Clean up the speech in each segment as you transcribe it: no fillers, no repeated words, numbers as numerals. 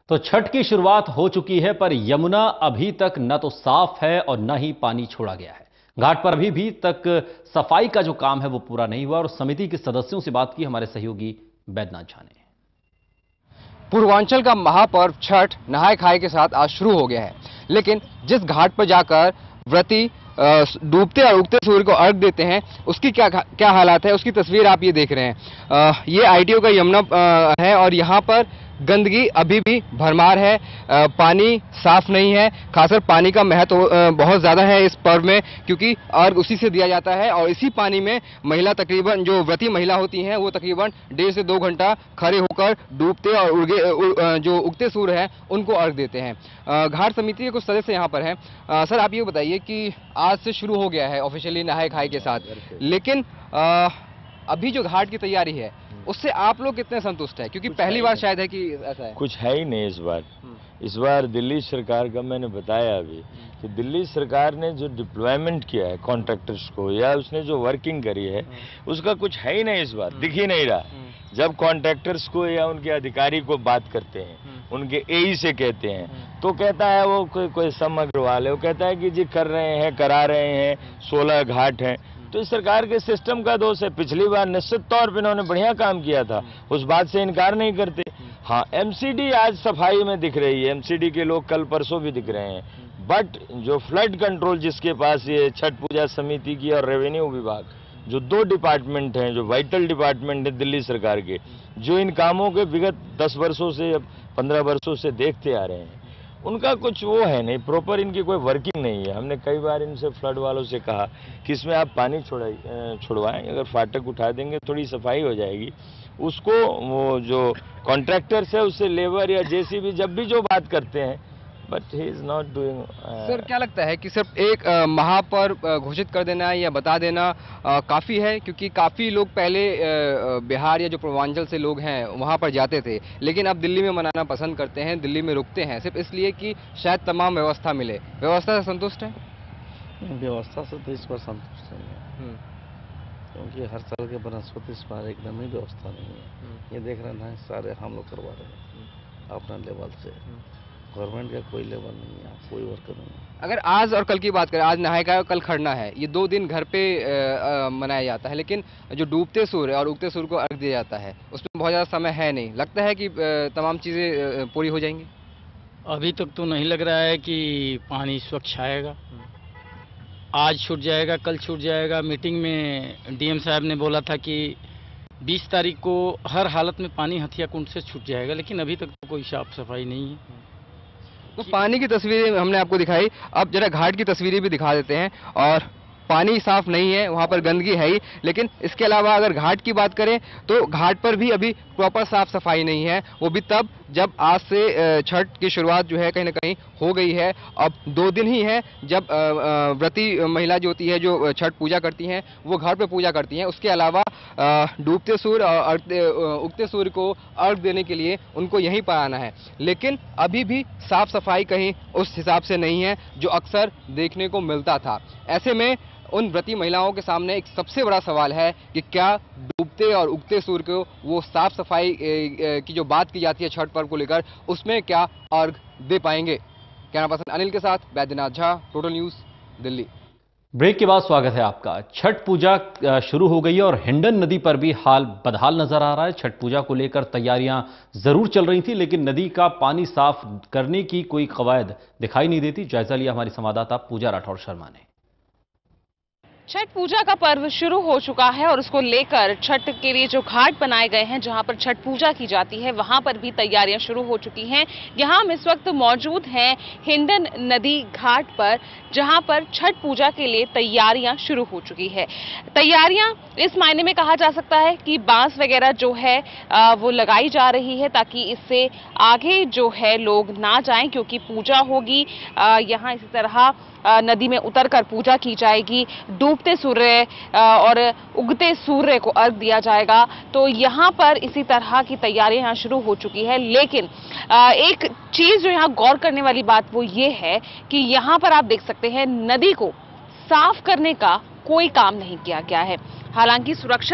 तो छठ की शुरुआत हो चुकी है, पर यमुना अभी तक न तो साफ है और न ही पानी छोड़ा गया है। घाट पर अभी तक सफाई का जो काम है वो पूरा नहीं हुआ और समिति के सदस्यों से बात की हमारे सहयोगी बैद्यनाथ झा ने। पूर्वांचल का महापर्व छठ नहाय खाए के साथ आज शुरू हो गया है, लेकिन जिस घाट पर जाकर व्रती डूबते और उगते सूर्य को अर्घ देते हैं उसकी क्या हालात है, उसकी तस्वीर आप ये देख रहे हैं। ये आईटीओ का यमुना है और यहाँ पर गंदगी अभी भी भरमार है। पानी साफ नहीं है। खासकर पानी का महत्व बहुत ज्यादा है इस पर्व में, क्योंकि अर्घ उसी से दिया जाता है और इसी पानी में महिला तकरीबन जो व्रती महिला होती हैं वो तकरीबन 1.5 से 2 घंटा खड़े होकर डूबते और जो उगते सूर्य है उनको अर्घ देते हैं। घाट समिति के कुछ सदस्य यहाँ पर हैं। सर, आप ये बताइए कि आज से शुरू हो गया है ऑफिशियली नहाय खाए के साथ, लेकिन अभी जो घाट की तैयारी है उससे आप लोग कितने संतुष्ट हैं? क्योंकि पहली बार शायद है कि ऐसा है। कुछ है ही नहीं इस बार दिल्ली सरकार का मैंने बताया अभी कि दिल्ली सरकार ने जो डिप्लॉयमेंट किया है कॉन्ट्रैक्टर्स को या उसने जो वर्किंग करी है उसका कुछ है ही नहीं इस बार, दिख ही नहीं रहा। जब कॉन्ट्रैक्टर्स को या उनके अधिकारी को बात करते हैं, उनके एई से कहते हैं, तो कहता है वो कोई सम अग्रवाल है, वो कहता है कि जी कर रहे हैं, करा रहे हैं, 16 घाट हैं। तो इस सरकार के सिस्टम का दोष है। पिछली बार निश्चित तौर पे इन्होंने बढ़िया काम किया था, उस बात से इनकार नहीं करते। हाँ, एमसीडी आज सफाई में दिख रही है, एमसीडी के लोग कल परसों भी दिख रहे हैं, बट जो फ्लड कंट्रोल जिसके पास ये छठ पूजा समिति की और रेवेन्यू विभाग, जो 2 डिपार्टमेंट हैं, जो वाइटल डिपार्टमेंट है दिल्ली सरकार के, जो इन कामों के विगत 10 वर्षों से 15 वर्षों से देखते आ रहे हैं, उनका कुछ वो है नहीं, प्रॉपर इनकी कोई वर्किंग नहीं है। हमने कई बार इनसे फ्लड वालों से कहा कि इसमें आप पानी छुड़वाएं, अगर फाटक उठा देंगे थोड़ी सफाई हो जाएगी। उसको वो जो कॉन्ट्रैक्टर्स है उससे लेबर या जेसीबी जब भी जो बात करते हैं, but he is not doing. Sir, क्या लगता है कि सिर्फ एक महापर्व घोषित कर देना या बता देना काफ़ी है? क्योंकि काफ़ी लोग पहले बिहार या जो पूर्वांचल से लोग हैं वहाँ पर जाते थे, लेकिन अब दिल्ली में मनाना पसंद करते हैं, दिल्ली में रुकते हैं सिर्फ इसलिए कि शायद तमाम व्यवस्था मिले। व्यवस्था से संतुष्ट है? व्यवस्था से तो इस बार संतुष्ट नहीं है, क्योंकि हर साल के बनस्पति इस बार एकदम ही व्यवस्था नहीं है। ये देख रहे हैं सारे हम लोग करवा रहे हैं अपना लेवल से, गवर्नमेंट का कोई लेवल नहीं है, कोई वर्कर नहीं है। अगर आज और कल की बात करें, आज नहाय खाए और कल खरना है, ये 2 दिन घर पे मनाया जाता है, लेकिन जो डूबते सूर्य और उगते सूर्य को अर्घ दिया जाता है उसमें बहुत ज़्यादा समय है नहीं। लगता है कि तमाम चीज़ें पूरी हो जाएंगी? अभी तक तो नहीं लग रहा है कि पानी स्वच्छ आएगा। आज छूट जाएगा, कल छूट जाएगा। मीटिंग में डीएम साहब ने बोला था कि 20 तारीख को हर हालत में पानी हथिया कुंड से छूट जाएगा, लेकिन अभी तक तो कोई साफ सफाई नहीं है। तो पानी की तस्वीरें हमने आपको दिखाई, अब जरा घाट की तस्वीरें भी दिखा देते हैं। और पानी साफ नहीं है, वहाँ पर गंदगी है ही, लेकिन इसके अलावा अगर घाट की बात करें तो घाट पर भी अभी प्रॉपर साफ सफाई नहीं है। वो भी तब जब आज से छठ की शुरुआत जो है कहीं ना कहीं हो गई है। अब 2 दिन ही है जब व्रती महिला जो होती है, जो छठ पूजा करती हैं, वो घर पे पूजा करती हैं। उसके अलावा डूबते सूर्य और उगते सूर्य को अर्घ देने के लिए उनको यहीं पर आना है, लेकिन अभी भी साफ सफाई कहीं उस हिसाब से नहीं है जो अक्सर देखने को मिलता था। ऐसे में उन व्रती महिलाओं के सामने एक सबसे बड़ा सवाल है कि क्या डूबते और उगते सूर्य को वो साफ सफाई की जो बात की जाती है छठ पर्व को लेकर, उसमें क्या अर्घ दे पाएंगे? कैमरा पर्सन अनिल के साथ Baidyanath Jha, total news, Delhi. Break के बाद स्वागत है आपका। छठ पूजा शुरू हो गई है और हिंडन नदी पर भी हाल बदहाल नजर आ रहा है। छठ पूजा को लेकर तैयारियां जरूर चल रही थी, लेकिन नदी का पानी साफ करने की कोई कवायद दिखाई नहीं देती। जायजा लिया हमारी संवाददाता पूजा राठौर शर्मा ने। छठ पूजा का पर्व शुरू हो चुका है और उसको लेकर छठ के लिए जो घाट बनाए गए हैं, जहां पर छठ पूजा की जाती है, वहां पर भी तैयारियां शुरू हो चुकी हैं। यहां हम इस वक्त मौजूद हैं हिंडन नदी घाट पर, जहां पर छठ पूजा के लिए तैयारियां शुरू हो चुकी है। तैयारियां इस मायने में कहा जा सकता है कि बांस वगैरह जो है वो लगाई जा रही है, ताकि इससे आगे जो है लोग ना जाएं, क्योंकि पूजा होगी यहाँ इसी तरह नदी में उतरकर पूजा की जाएगी। डूबते सूर्य और उगते सूर्य को अर्घ दिया जाएगा। तो यहाँ पर इसी तरह की तैयारियां यहाँ शुरू हो चुकी है। लेकिन एक चीज जो यहाँ गौर करने वाली बात वो ये है कि यहाँ पर आप देख सकते हैं नदी को साफ करने का कोई काम नहीं किया गया है। हालांकि सुरक्षा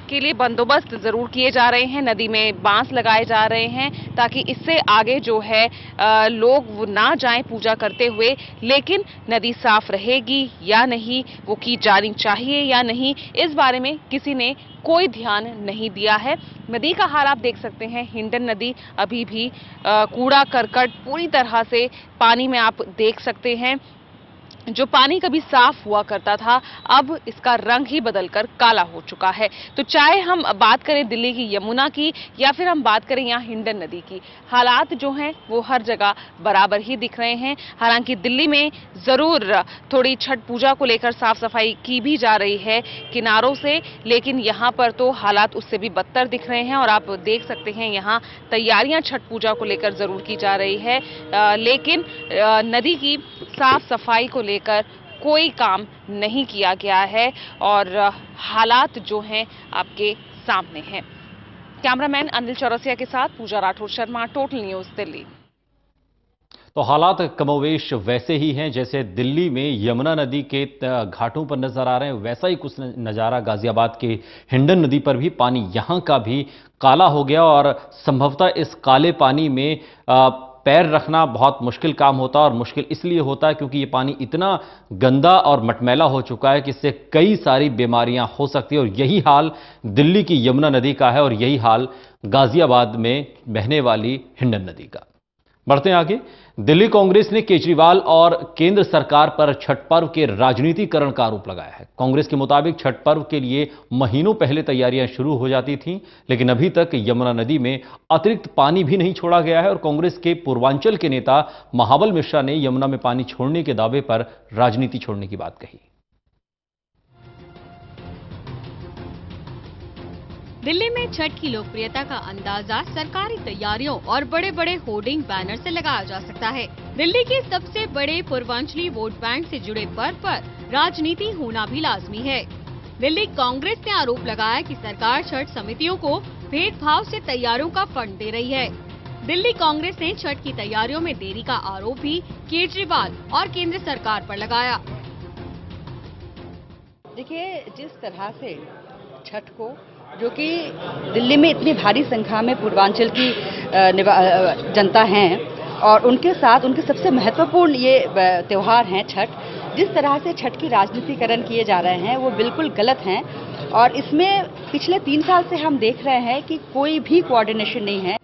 के लिए बंदोबस्त जरूर किए जा रहे हैं, नदी में बांस लगाए जा रहे हैं ताकि इससे आगे जो है लोग वो ना जाएं पूजा करते हुए। लेकिन नदी साफ रहेगी या नहीं, वो की जानी चाहिए या नहीं, इस बारे में किसी ने कोई ध्यान नहीं दिया है। नदी का हाल आप देख सकते हैं, हिंडन नदी अभी भी कूड़ा करकट पूरी तरह से पानी में आप देख सकते हैं। जो पानी कभी साफ हुआ करता था अब इसका रंग ही बदलकर काला हो चुका है। तो चाहे हम बात करें दिल्ली की यमुना की या फिर हम बात करें यहाँ हिंडन नदी की, हालात जो हैं वो हर जगह बराबर ही दिख रहे हैं। हालांकि दिल्ली में जरूर थोड़ी छठ पूजा को लेकर साफ सफाई की भी जा रही है किनारों से, लेकिन यहाँ पर तो हालात उससे भी बदतर दिख रहे हैं। और आप देख सकते हैं यहाँ तैयारियां छठ पूजा को लेकर जरूर की जा रही है, लेकिन नदी की साफ सफाई को लेकर कोई काम नहीं किया गया है और हालात जो हैं आपके सामने हैं। कैमरामैन अनिल चौरसिया के साथ पूजा राठौर शर्मा, टोटल न्यूज दिल्ली। तो हालात कमोवेश वैसे ही हैं जैसे दिल्ली में यमुना नदी के घाटों पर नजर आ रहे हैं, वैसा ही कुछ नजारा गाजियाबाद के हिंडन नदी पर भी पानी यहां का भी काला हो गया और संभवतः इस काले पानी में पैर रखना बहुत मुश्किल काम होता है। और मुश्किल इसलिए होता है क्योंकि ये पानी इतना गंदा और मटमैला हो चुका है कि इससे कई सारी बीमारियां हो सकती है। और यही हाल दिल्ली की यमुना नदी का है और यही हाल गाजियाबाद में बहने वाली हिंडन नदी का। बढ़ते हैं आगे। दिल्ली कांग्रेस ने केजरीवाल और केंद्र सरकार पर छठ पर्व के राजनीतिकरण का आरोप लगाया है। कांग्रेस के मुताबिक छठ पर्व के लिए महीनों पहले तैयारियां शुरू हो जाती थीं, लेकिन अभी तक यमुना नदी में अतिरिक्त पानी भी नहीं छोड़ा गया है। और कांग्रेस के पूर्वांचल के नेता महाबल मिश्रा ने यमुना में पानी छोड़ने के दावे पर राजनीति छोड़ने की बात कही। दिल्ली में छठ की लोकप्रियता का अंदाजा सरकारी तैयारियों और बड़े बड़े होर्डिंग बैनर से लगाया जा सकता है। दिल्ली के सबसे बड़े पूर्वांचली वोट बैंक से जुड़े पर्व पर राजनीति होना भी लाजमी है। दिल्ली कांग्रेस ने आरोप लगाया कि सरकार छठ समितियों को भेदभाव से तैयारियों का फंड दे रही है। दिल्ली कांग्रेस ने छठ की तैयारियों में देरी का आरोप भी केजरीवाल और केंद्र सरकार पर लगाया। देखिए, जिस तरह से छठ को, जो कि दिल्ली में इतनी भारी संख्या में पूर्वांचल की जनता है और उनके साथ उनके सबसे महत्वपूर्ण ये त्योहार हैं छठ, जिस तरह से छठ की राजनीतिकरण किए जा रहे हैं वो बिल्कुल गलत हैं। और इसमें पिछले 3 साल से हम देख रहे हैं कि कोई भी कोऑर्डिनेशन नहीं है।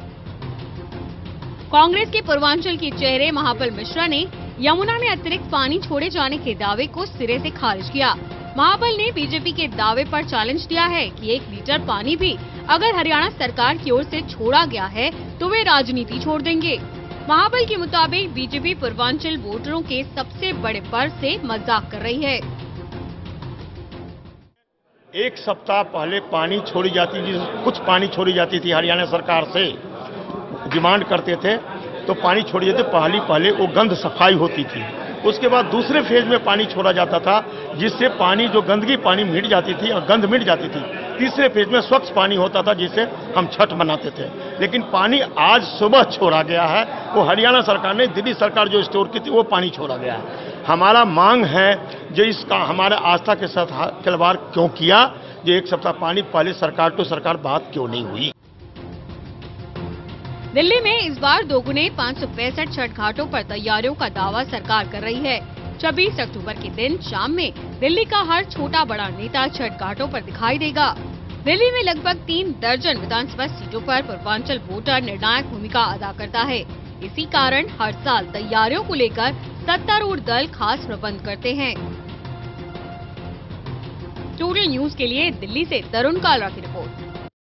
कांग्रेस के पूर्वांचल के चेहरे महाबल मिश्रा ने यमुना में अतिरिक्त पानी छोड़े जाने के दावे को सिरे से खारिज किया। महाबल ने बीजेपी के दावे पर चैलेंज दिया है कि 1 लीटर पानी भी अगर हरियाणा सरकार की ओर से छोड़ा गया है तो वे राजनीति छोड़ देंगे। महाबल के मुताबिक बीजेपी पूर्वांचल वोटरों के सबसे बड़े पर्व से मजाक कर रही है। 1 सप्ताह पहले पानी छोड़ी जाती थी, कुछ पानी छोड़ी जाती थी हरियाणा सरकार से, डिमांड करते थे तो पानी छोड़ी जाती, पहले वो गंद सफाई होती थी। उसके बाद दूसरे फेज में पानी छोड़ा जाता था जिससे पानी जो गंदगी पानी मिट जाती थी और गंध मिट जाती थी। तीसरे फेज में स्वच्छ पानी होता था जिससे हम छठ मनाते थे। लेकिन पानी आज सुबह छोड़ा गया है, वो हरियाणा सरकार ने, दिल्ली सरकार जो स्टोर की थी वो पानी छोड़ा गया है। हमारा मांग है जो इसका हमारे आस्था के साथ खिलवाड़ क्यों किया, जो 1 सप्ताह पानी पहले सरकार टू सरकार बात क्यों नहीं हुई। दिल्ली में इस बार दोगुने 565 छठ घाटों पर तैयारियों का दावा सरकार कर रही है। 26 अक्टूबर के दिन शाम में दिल्ली का हर छोटा बड़ा नेता छठ घाटों पर दिखाई देगा। दिल्ली में लगभग 3 दर्जन विधानसभा सीटों पर पूर्वांचल वोटर निर्णायक भूमिका अदा करता है। इसी कारण हर साल तैयारियों को लेकर सत्तारूढ़ दल खास प्रबंध करते हैं। टोटल न्यूज के लिए दिल्ली से तरुण कालरा की रिपोर्ट।